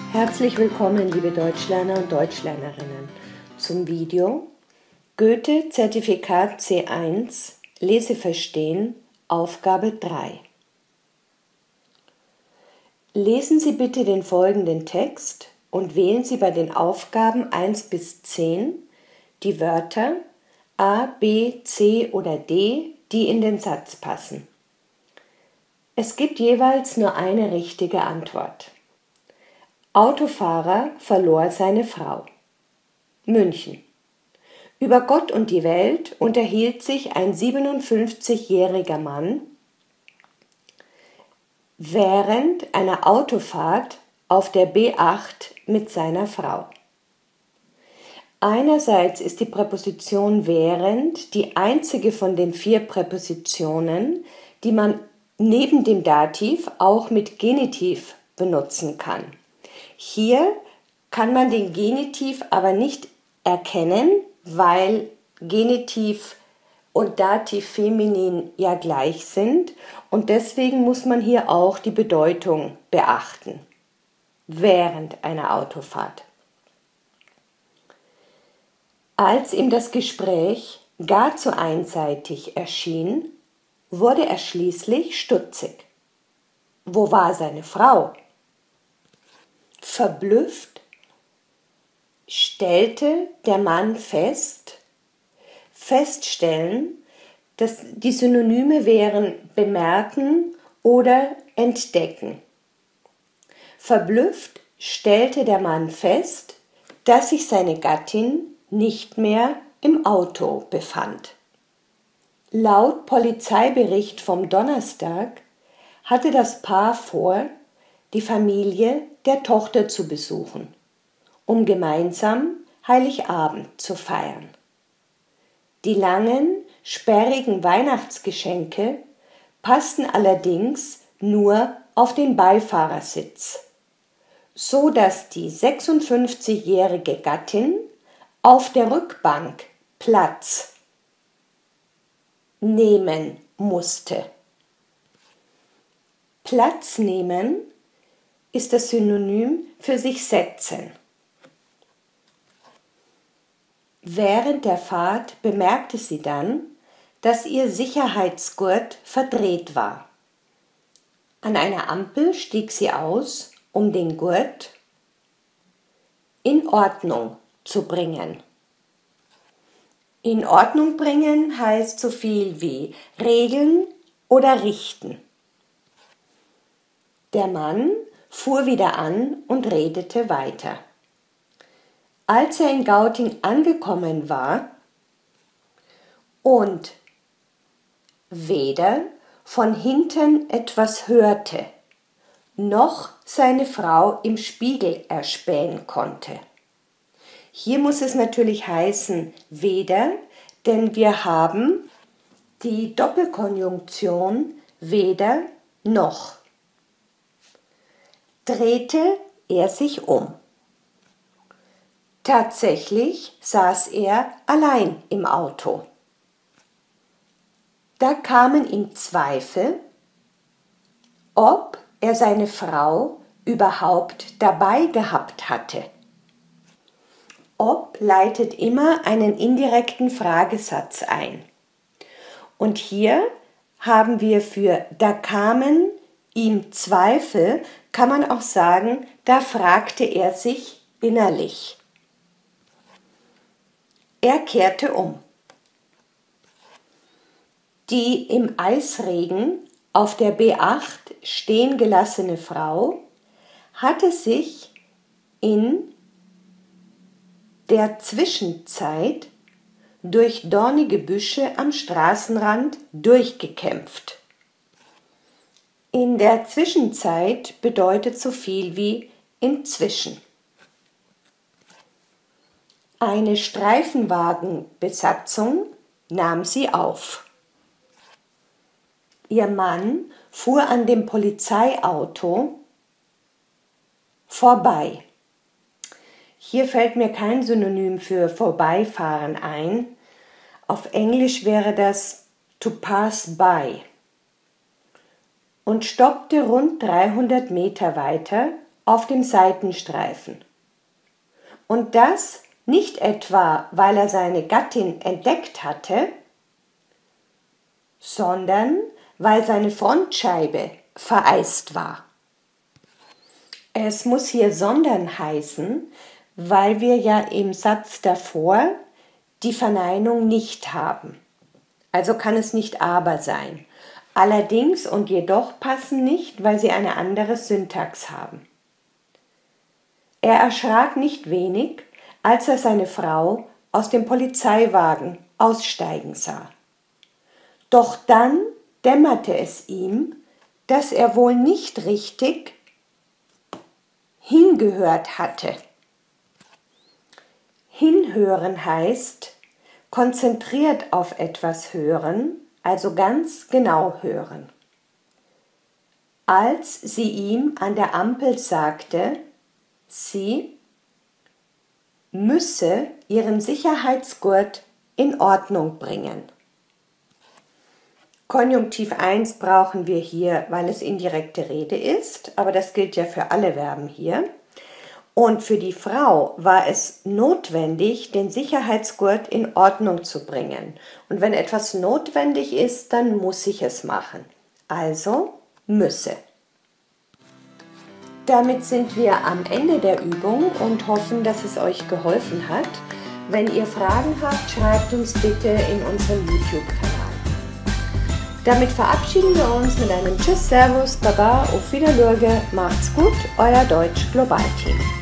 Herzlich willkommen, liebe Deutschlerner und Deutschlernerinnen, zum Video Goethe Zertifikat C1 Leseverstehen, Aufgabe 3. Lesen Sie bitte den folgenden Text und wählen Sie bei den Aufgaben 1 bis 10 die Wörter A, B, C oder D, die in den Satz passen. Es gibt jeweils nur eine richtige Antwort. Autofahrer verlor seine Frau. München. Über Gott und die Welt unterhielt sich ein 57-jähriger Mann während einer Autofahrt auf der B8 mit seiner Frau. Einerseits ist die Präposition während die einzige von den 4 Präpositionen, die man neben dem Dativ auch mit Genitiv benutzen kann. Hier kann man den Genitiv aber nicht erkennen, weil Genitiv und Dativ feminin ja gleich sind und deswegen muss man hier auch die Bedeutung beachten. Während einer Autofahrt. Als ihm das Gespräch gar zu einseitig erschien, wurde er schließlich stutzig. Wo war seine Frau? Verblüfft stellte der Mann fest, feststellen, dass die Synonyme wären bemerken oder entdecken. Verblüfft stellte der Mann fest, dass sich seine Gattin nicht mehr im Auto befand. Laut Polizeibericht vom Donnerstag hatte das Paar vor, die Familie der Tochter zu besuchen, um gemeinsam Heiligabend zu feiern. Die langen, sperrigen Weihnachtsgeschenke passten allerdings nur auf den Beifahrersitz, so dass die 56-jährige Gattin auf der Rückbank Platz nehmen musste. Platz nehmen ist das Synonym für sich setzen. Während der Fahrt bemerkte sie dann, dass ihr Sicherheitsgurt verdreht war. An einer Ampel stieg sie aus, um den Gurt in Ordnung zu bringen. In Ordnung bringen heißt so viel wie regeln oder richten. Der Mann fuhr wieder an und redete weiter. Als er in Gauting angekommen war und weder von hinten etwas hörte, noch seine Frau im Spiegel erspähen konnte. Hier muss es natürlich heißen weder, denn wir haben die Doppelkonjunktion weder noch. Drehte er sich um. Tatsächlich saß er allein im Auto. Da kamen ihm Zweifel, ob er seine Frau überhaupt dabei gehabt hatte. Ob leitet immer einen indirekten Fragesatz ein. Und hier haben wir für da kamen ihm Zweifel, kann man auch sagen, da fragte er sich innerlich. Er kehrte um. Die im Eisregen auf der B8 stehen gelassene Frau hatte sich in der Zwischenzeit durch dornige Büsche am Straßenrand durchgekämpft. In der Zwischenzeit bedeutet so viel wie inzwischen. Eine Streifenwagenbesatzung nahm sie auf. Ihr Mann fuhr an dem Polizeiauto vorbei. Hier fällt mir kein Synonym für vorbeifahren ein. Auf Englisch wäre das to pass by. Und stoppte rund 300 Meter weiter auf dem Seitenstreifen. Und das nicht etwa, weil er seine Gattin entdeckt hatte, sondern weil seine Frontscheibe vereist war. Es muss hier sondern heißen, weil wir ja im Satz davor die Verneinung nicht haben. Also kann es nicht aber sein. Allerdings und jedoch passen nicht, weil sie eine andere Syntax haben. Er erschrak nicht wenig, als er seine Frau aus dem Polizeiwagen aussteigen sah. Doch dann dämmerte es ihm, dass er wohl nicht richtig hingehört hatte. Hinhören heißt konzentriert auf etwas hören, also ganz genau hören. Als sie ihm an der Ampel sagte, sie müsse ihren Sicherheitsgurt in Ordnung bringen. Konjunktiv 1 brauchen wir hier, weil es indirekte Rede ist, aber das gilt ja für alle Verben hier. Und für die Frau war es notwendig, den Sicherheitsgurt in Ordnung zu bringen. Und wenn etwas notwendig ist, dann muss ich es machen. Also müsse. Damit sind wir am Ende der Übung und hoffen, dass es euch geholfen hat. Wenn ihr Fragen habt, schreibt uns bitte in unserem YouTube-Kanal. Damit verabschieden wir uns mit einem Tschüss, Servus, Baba, auf Wiedersehen, macht's gut, euer Deutsch Global Team.